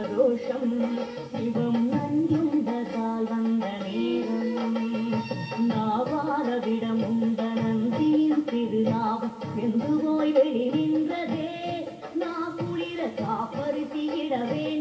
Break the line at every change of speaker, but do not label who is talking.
சந்தோஷம் சிவம் நஞ்சுண்டதால் வந்த நேரம் நாவாரவிடம் உண்ட நந்தியின் திருநாவம் சென்று போய் வெளி நின்றதே நான் குளிர காப்பரிசி இடவே